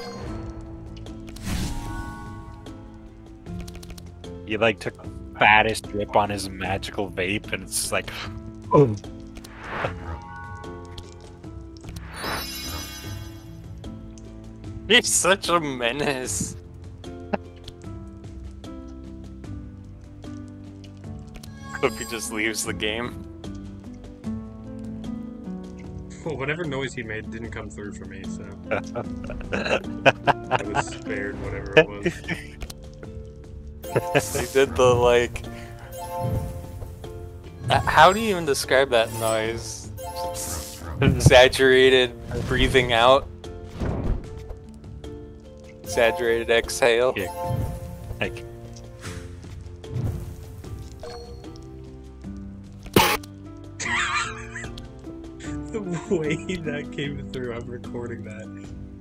He like took the fattest rip on his magical vape, and it's like, oh. He's such a menace. Hope he just leaves the game. Well, whatever noise he made didn't come through for me, so I was spared whatever it was. He did the like. How do you even describe that noise? Exaggerated breathing out. Exaggerated exhale. Yeah. Like, The way that came through, I'm recording that.